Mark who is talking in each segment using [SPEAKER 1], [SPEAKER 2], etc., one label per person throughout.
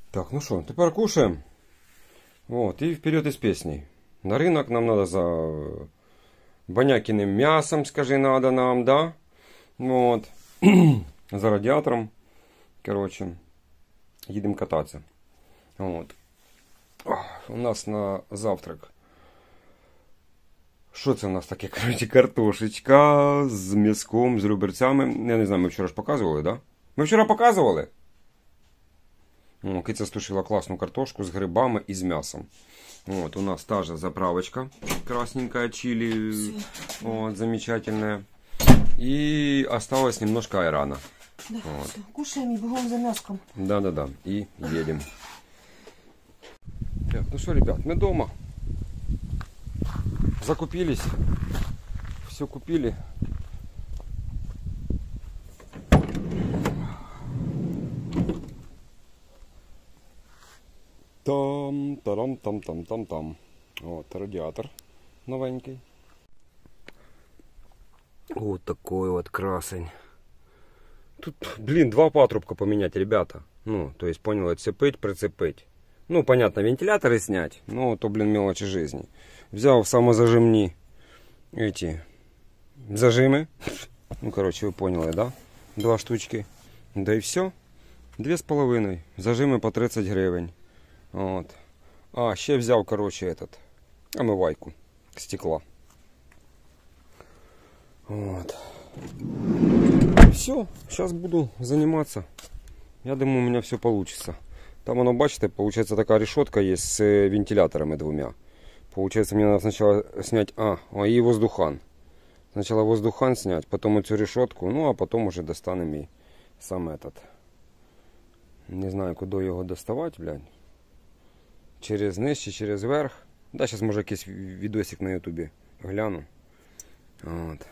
[SPEAKER 1] Так, ну что, теперь кушаем. Вот, и вперед из песней. На рынок нам надо за Банякиным мясом, скажи, надо нам, да? Вот. За радиатором. Короче, едем кататься. Вот. У нас на завтрак. Що це у нас таке? Короче, картошечка з м'язком, з реберцями. Я не знаю, ми вчора ж показували, да? Ми вчора показували. О, Киця стушила класну картошку з грибами і з м'ясом. Вот, у нас та же заправочка. Красненькая чили. Вот, замечательная. И осталось немножко айрана.
[SPEAKER 2] Да, вот. Все, кушаем и бегом за мяском.
[SPEAKER 1] Да-да-да. И едем. Так, ну что, ребят, мы дома. Закупились. Все купили. Там. Вот радиатор новенький. Вот такой вот красень. Тут, блин, два патрубка поменять, ребята. Ну, то есть, понял, отцепить, прицепить. Ну, понятно, вентиляторы снять. Ну, то, блин, мелочи жизни. Взял самозажимни эти зажимы. Ну, короче, вы поняли, да? Два штучки. Да и все. 2,5. Зажимы по 30 гривень. Вот. А, ще взял, короче, этот омывайку стекла. Вот. Все, сейчас буду заниматься. Я думаю, у меня все получится. Там оно, бачите, получается такая решетка есть с вентиляторами двумя. Получается, мне надо сначала снять, и воздухан. Сначала воздухан снять, потом эту решетку, ну а потом уже достанем и сам этот. Не знаю, куда его доставать, блядь. Через низ чи через верх. Да, сейчас може якийсь відосик на ютубі гляну. Вот.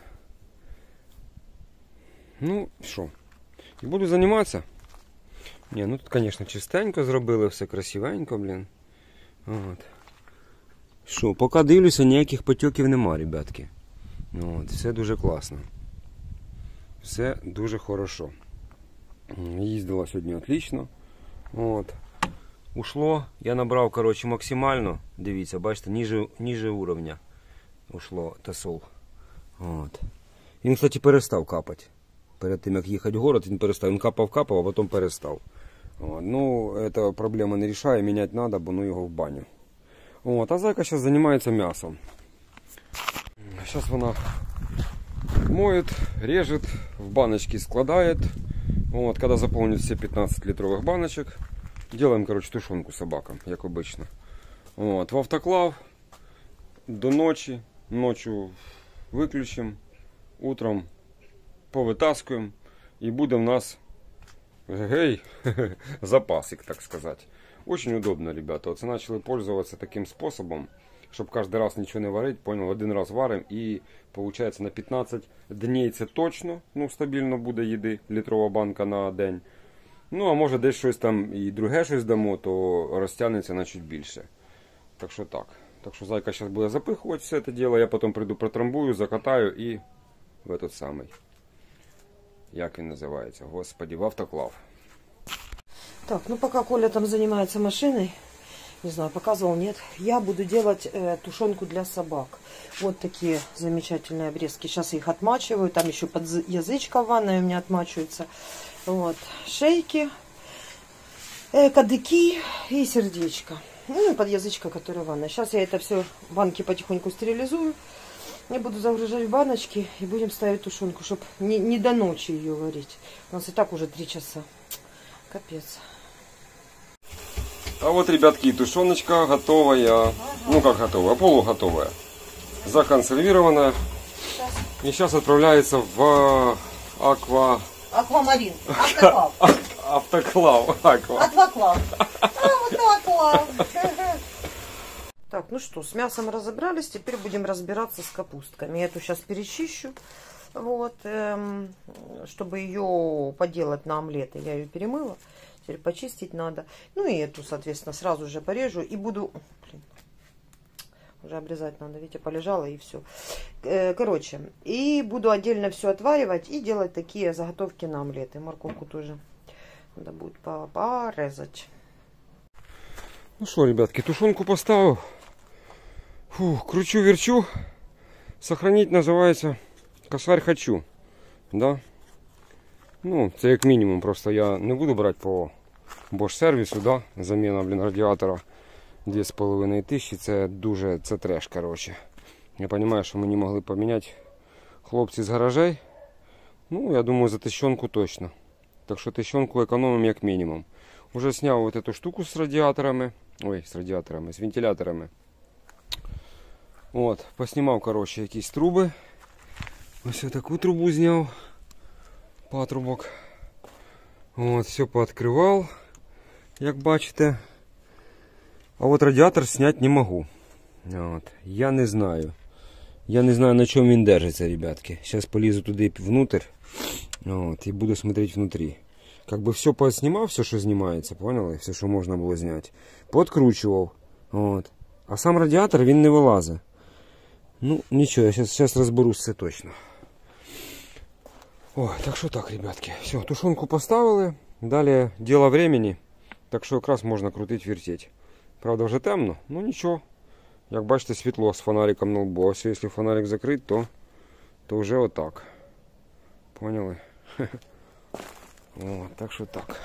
[SPEAKER 1] Ну, що. І буду займатися. Не, ну тут, конечно, чистенько зробили, все красивенько, блін. От. Що, поки дивлюся, ніяких потьоків нема, ребятки. От, все дуже класно. Все дуже хорошо. Їздила сьогодні отлично. От. Ушло, я набрав, короче, максимально. Дивіться, бачите, ниже уровня ушло тосол. От. Він, кстати, перестав капати. Перед тим, як їхати в город, він перестав. Він капав, а потім перестав. От. Ну, це проблема не рішає, міняти треба, бо ну його в баню. От. А зайка зараз займається м'ясом. Зараз вона моет, режет, в баночки складает. Вот, когда заполнит все 15 литровых баночек, делаем, короче, тушенку собакам, как обычно. Вот, в автоклав до ночи. Ночью выключим, утром повытаскиваем. И будет у нас запасик, так сказать. Очень удобно, ребята. Вот начали пользоваться таким способом, чтобы каждый раз ничего не варить. Понял, один раз варим и получается на 15 дней це точно, ну, стабільно буде їди, літрова банка на день. Ну, а може десь щось там і друге щось дамо, то розтягнеться на чуть більше. Так що так. Так що зайка зараз буде запихувати все це діло, я потім прийду протрамбую, закатаю і в этот самий, як він називається, господи, в автоклав.
[SPEAKER 2] Так, ну пока Коля там занимается машиной, не знаю, показывал, нет, я буду делать тушенку для собак. Вот такие замечательные обрезки. Сейчас я их отмачиваю, там еще под язычка в ванной у меня отмачивается. Вот, шейки, кадыки и сердечко. Ну и под язычка, который в ванной. Сейчас я это все в банке потихоньку стерилизую. Я буду загружать в баночки и будем ставить тушенку, чтобы не до ночи ее варить. У нас и так уже 3 часа. Капец.
[SPEAKER 1] А вот, ребятки, тушеночка готовая. Ну как готовая, полуготовая. Законсервированная. И сейчас отправляется в
[SPEAKER 2] Аквамарин. Автоклав.
[SPEAKER 1] Автоклав.
[SPEAKER 2] Акваклав. Автоклав. Так, ну что, с мясом разобрались. Теперь будем разбираться с капустками. Я эту сейчас перечищу. Вот. Чтобы ее поделать на омлеты. Я ее перемыла. Теперь почистить надо. Ну и эту, соответственно, сразу же порежу. И буду... Блин, уже обрезать надо. Видите, полежала и все. Короче, и буду отдельно все отваривать и делать такие заготовки на омлеты. Морковку тоже надо будет порезать.
[SPEAKER 1] Ну що, ребятки, тушонку поставив. Фу, кручу-верчу. Сохранить називається косарь хочу. Да? Ну, це як мінімум, просто я не буду брати по Bosch сервісу, да? Заміна, блін, радіатора 2500, це дуже, це треш, коротше. Я розумію, що мені могли поміняти хлопці з гаражей. Ну, я думаю, за тисячонку точно. Так що тисячонку економимо як мінімум. Уже сняв вот эту штуку з радіаторами. Ой, з радіаторами, з вентиляторами. От, поснімав, коротше, якісь труби. Ось таку трубу зняв. Патрубок. От, все пооткривав, як бачите. А от радіатор зняти не можу. От, я не знаю. Я не знаю, на чому він держиться, ребятки. Зараз полізу туди внутрь. От, і буду смотреть внутрі. Как бы все поснимал, все, что снимается, поняли? Все, що можна було зняти. Подкручував. От. А сам радіатор, він не вилазить. Ну, нічого, я зараз розберусь, це точно. Ой, так що так, ребятки. Все, тушонку поставили. Далі діло времени. Так що якраз можна крутити, вертіти. Правда, вже темно, ну нічого. Як бачите, світло з фонариком на лбу. Ось якщо фонарик закрить, то вже отак. Поняли? О, так що так.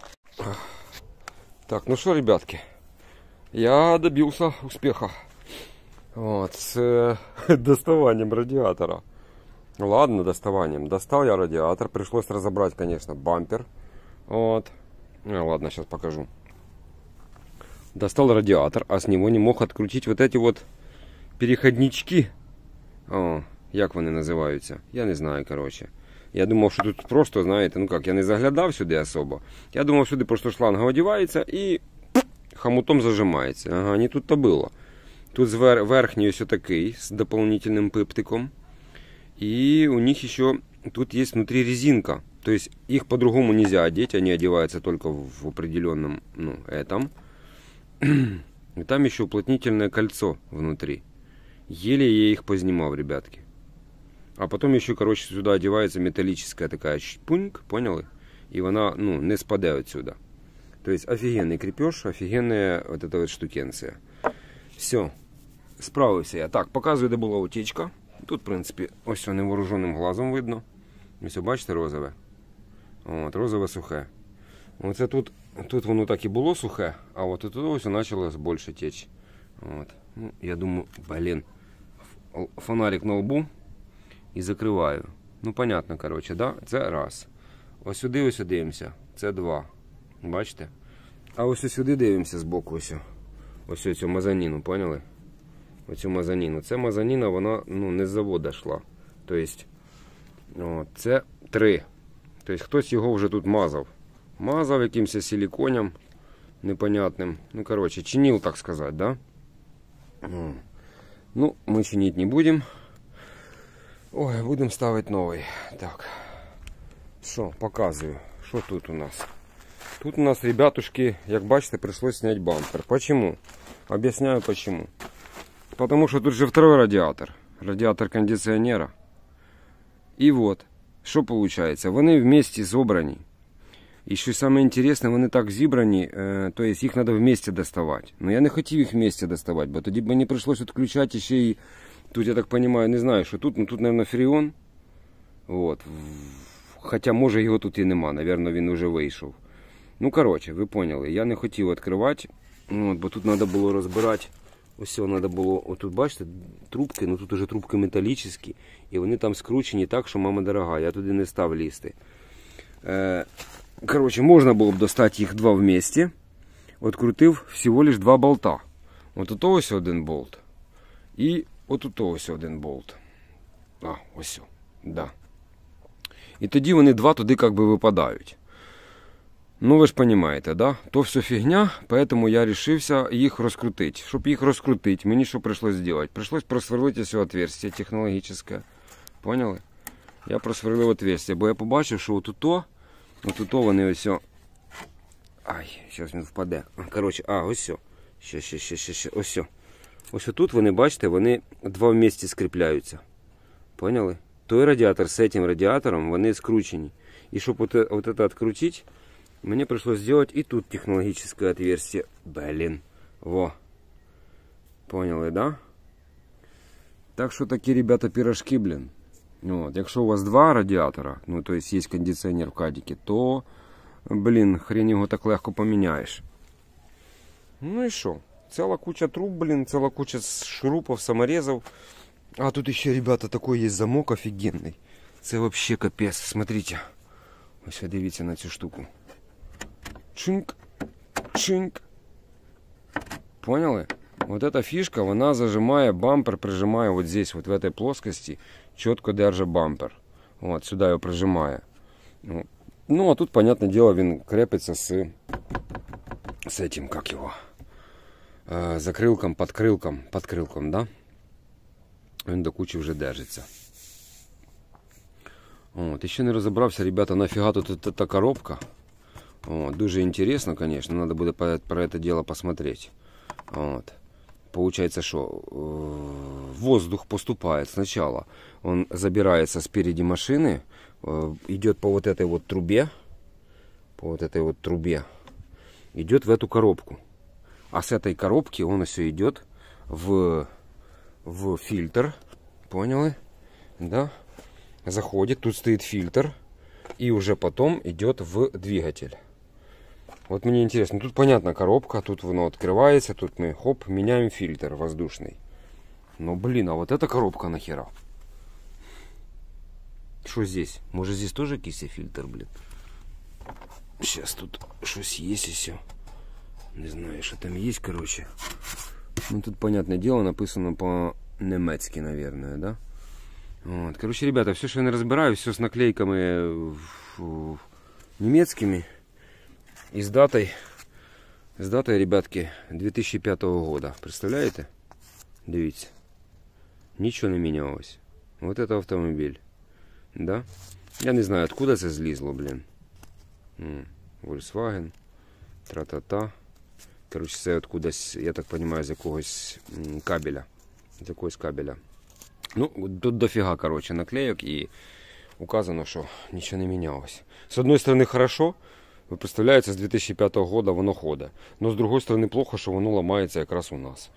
[SPEAKER 1] Так, ну що, ребятки, я добився успіху. От, з доставанням радіатора. Ладно, доставанием. Достал я радиатор. Пришлось разобрать, конечно, бампер. Вот. Ладно, сейчас покажу. Достал радиатор, а с него не мог открутить вот эти вот переходнички. О, як вони називаються? Я не знаю, короче. Я думав, що тут просто, знаєте, ну як, я не заглядав сюди особо. Я думав, сюди просто шланга одівається і хомутом зажимається. Ага, не тут-то було. Тут верхній ось такий, з дополнительним пиптиком. И у них еще тут есть внутри резинка. То есть их по-другому нельзя одеть. Они одеваются только в определенном, ну, этом. И там еще уплотнительное кольцо внутри. Еле я их познимал, ребятки. А потом еще, короче, сюда одевается металлическая такая шпуньк, поняли? И она, ну, не спаде отсюда. То есть офигенный крепеж, офигенная вот эта вот штукенция. Все, справився я. Так, показую, де була утечка. Тут, в принципі, ось все невооруженим глазом видно. Ось, бачите, розове. От, розове сухе. Оце тут воно так і було сухе, а от тут ось почало більше течь. От. Ну, я думаю, блін, фонарик на лбу і закриваю. Ну, понятно, коротше, да? Це раз. Ось сюди ось дивимося. Це два. Бачите? А ось сюди дивимося збоку ось. Ось цю мазаніну, поняли? Оцю мазаніну. Це мазаніна, вона, ну, не з заводу йшла. Тобто, от, це 3. Тобто, хтось його вже тут мазав. Мазав якимось силиконем непонятним. Ну, коротше, чинил, так сказати, да? Ну, ми чинити не будемо. Ой, будемо ставити новий. Так. Що, показую. Що тут у нас? Тут у нас, ребятушки, як бачите, прийшлось зняти бампер. Почему? Об'ясняю почему. Потому что тут же второй радиатор. Радиатор кондиционера. И вот, что получается? Вони вместе зобрані. І що саме інтересне, вони так зібрані, то есть їх треба вместе доставати. Но я не хотів їх вместе доставати, бо тоді б мені прийшлось відключати ще і, тут я так розумію, не знаю, що тут, ну тут, мабуть, фреон. Вот. Хоча, може, його тут і нема, мабуть, він вже вийшов. Ну, коротше, ви поняли, я не хотів відкривати, от, бо тут треба було розбирати. Ось треба було, отут бачите, трубки, ну тут уже трубки металічні, і вони там скручені так, що мама дорога, я туди не став лізти. Короче, можна було б достати їх два вместе. Открутив всього лиш два болта. От тут ось один болт. І от тут ось один болт. А, ось, да. І тоді вони два туди як би випадають. Ну, ви ж розумієте, да? То все фігня, поэтому я вирішився їх розкрутити. Щоб їх розкрутити, мені що прийшлось зробити? Прийшлось просверлити ось отверстие технологічне. Поняли? Я просверлив отверстие, бо я побачив, що отут вони ось. Ай, зараз він впаде. Коротше, ось. Ще. Ось. Ось тут вони, бачите, вони два вместе скріпляються. Поняли? Той радіатор з цим радіатором, вони скручені. І щоб вот это открутить, мне пришлось сделать и тут технологическое отверстие. Блин. Во. Поняли, да? Так що такі, ребята, пирожки, блін. От. Якщо у вас два радіатора, ну, то есть є кондиціонер в кадіки, то, блін, хрен його так легко поміняєш. Ну і що? Ціла куча труб, блін, ціла куча шурупів, саморезів. А тут ще, ребята, такой є замок офігенний. Це вообще капець, смотрите. Ось дивіться на цю штуку. Чинк, чинк. Поняли? Вот эта фишка, вона зажимає бампер, прижимає вот здесь, вот в этой плоскости, чітко держить бампер. Вот, сюда його прижимає. Ну, а тут, понятное дело, він крепиться с этим, как его, закрылком, подкрылком, да? Він до кучі вже держиться. От, і ще не розібрався, ребята, нафіга тут эта коробка. От, дуже интересно, конечно, надо буде про это дело посмотреть. Вот. Получается, что воздух поступает сначала. Он забирается спереди машины, идет по вот этой вот трубе. Идет в эту коробку. А с этой коробки он все идет в фильтр. Поняли? Да? Заходит, тут стоит фильтр. И уже потом идет в двигатель. Вот мне интересно, тут понятно коробка, тут оно открывается, тут мы хоп, меняем фильтр воздушный. Но блин, а вот эта коробка нахера? Что здесь? Может здесь тоже кисефильтр, блин? Сейчас тут что-то есть и все. Не знаю, что там есть, короче. Ну тут, понятное дело, написано по-немецки, наверное, да? Вот. Короче, ребята, все, что я не разбираю, все с наклейками немецкими. И с датой, ребятки, 2005 года. Представляете? Дивіться. Ничего не менялось. Вот это автомобиль. Да? Я не знаю, откуда це злізло, блин. Volkswagen. Тра-та-та. Короче, це откудась, я так понимаю, з якогось кабеля. З якогось кабеля. Ну, тут дофига, короче, наклеек. И указано, что ничего не менялось. С одной стороны, хорошо. Ви представляєте, з 2005 года воно ходить. Но з другой стороны, плохо, що воно ламається якраз у нас.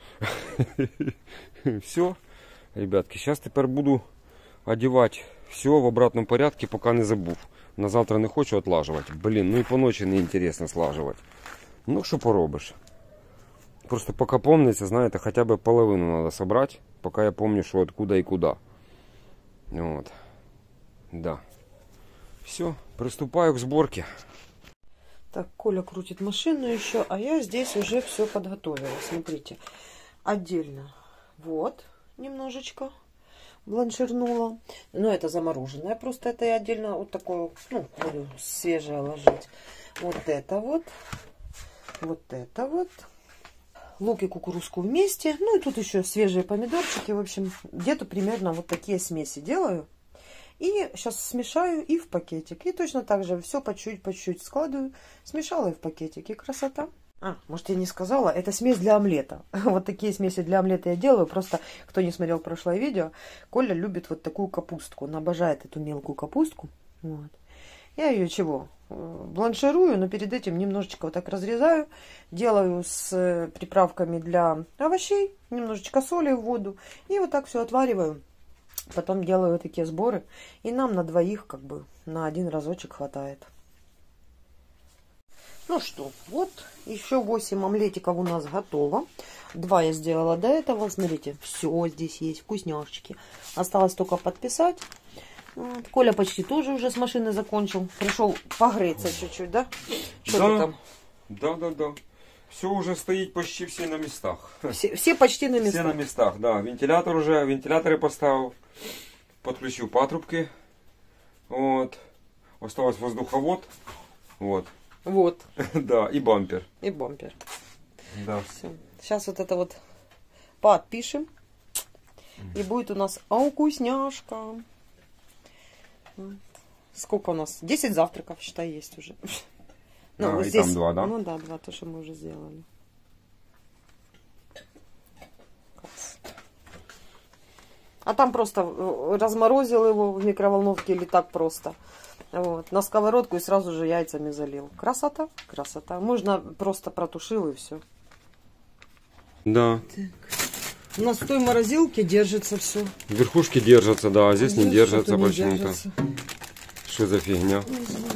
[SPEAKER 1] Все, ребятки, зараз тепер буду одягати все в обратному порядку, поки не забув. На завтра не хочу отлажувати. Блін, ну і по ночі не інтересно слажувати. Ну, що поробиш. Просто поки помниться, знаєте, хоча б половину треба зібрати, поки я пам'ятаю, що откуда і куди. Вот. Да. Все, приступаю к сборке.
[SPEAKER 2] Так, Коля крутит машину еще, а я здесь уже все подготовила. Смотрите, отдельно. Вот, немножечко бланширнула. Но это замороженное. Просто это я отдельно вот такое, ну, буду свежее ложить. Вот это вот. Вот это вот. Лук и кукурузку вместе. Ну и тут еще свежие помидорчики. В общем, где-то примерно вот такие смеси делаю. И сейчас смешаю и в пакетик. И точно так же все по чуть-чуть складываю. Смешала и в пакетик. И красота. Может, я не сказала, это смесь для омлета. Вот такие смеси для омлета я делаю. Просто, кто не смотрел прошлое видео, Коля любит вот такую капустку. Он обожает эту мелкую капустку. Вот. Я ее чего? Бланширую, но перед этим немножечко вот так разрезаю. Делаю с приправками для овощей. Немножечко соли в воду. И вот так все отвариваю. Потом делаю такие сборы. И нам на двоих, как бы, на один разочек хватает. Ну что, вот еще 8 омлетиков у нас готово. 2 я сделала до этого. Смотрите, все здесь есть, вкусняшечки. Осталось только подписать. Вот. Коля почти тоже уже с машины закончил. Пришел погреться чуть-чуть, да? Что ты там?
[SPEAKER 1] Да. Все уже стоит почти все на местах.
[SPEAKER 2] Все почти на местах.
[SPEAKER 1] Все на местах, да. Вентилятор уже, вентиляторы поставил. Подключил патрубки. Вот. Осталось воздуховод. Вот.
[SPEAKER 2] Вот.
[SPEAKER 1] Да, и бампер.
[SPEAKER 2] И бампер.
[SPEAKER 1] Да.
[SPEAKER 2] Все. Сейчас вот это вот подпишем. И будет у нас вкусняшка. Вот. Сколько у нас? 10 завтраков, считай, есть уже. Ну,
[SPEAKER 1] и
[SPEAKER 2] здесь,
[SPEAKER 1] там 2, да?
[SPEAKER 2] Ну да, 2, то, что мы уже сделали. Класс. А там просто разморозил его в микроволновке или так просто. Вот. На сковородку и сразу же яйцами залил. Красота, красота. Можно просто протушил и все.
[SPEAKER 1] Да.
[SPEAKER 2] Так. У нас в той морозилке держится все.
[SPEAKER 1] Верхушки держатся, да, а здесь не держатся
[SPEAKER 2] что-то не
[SPEAKER 1] почему-то.
[SPEAKER 2] держится.
[SPEAKER 1] Что за фигня?
[SPEAKER 2] Не знаю.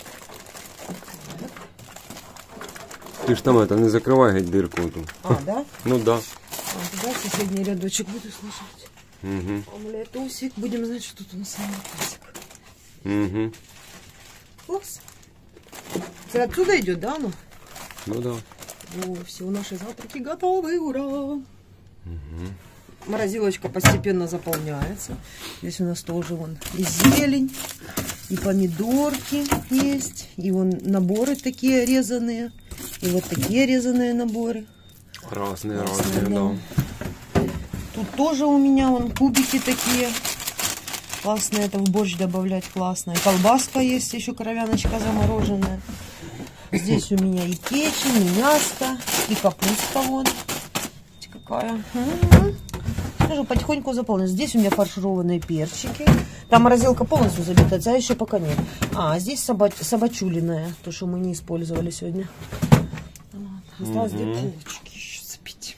[SPEAKER 1] Ты ж там это, не закрывай геть дырку тут.
[SPEAKER 2] А, да?
[SPEAKER 1] Ну да.
[SPEAKER 2] А, туда соседний рядочек буду сложить.
[SPEAKER 1] Угу.
[SPEAKER 2] Омлетусик. Будем знать, что тут у нас омлетусик.
[SPEAKER 1] Угу.
[SPEAKER 2] Класс. Это отсюда идет, да, ну?
[SPEAKER 1] Ну да.
[SPEAKER 2] О, все, наши завтраки готовы, ура! Морозилочка постепенно заполняется. Здесь у нас тоже вон и зелень, и помидорки есть, и вон наборы такие резаные, и вот такие резаные наборы.
[SPEAKER 1] Разные,
[SPEAKER 2] Классные,
[SPEAKER 1] разные, да.
[SPEAKER 2] Тут тоже у меня вон кубики такие. Классно это в борщ добавлять, классно. И колбаска есть, еще кровяночка замороженная. Здесь у меня и печень, и мяско, и капуста вон. Видите, какая. Скажу, потихоньку заполнилась. Здесь у меня фаршированные перчики. Там морозилка полностью забита, а еще пока нет. А здесь собачулиная, то, что мы не использовали сегодня. Вот. Осталось две булочки еще запить.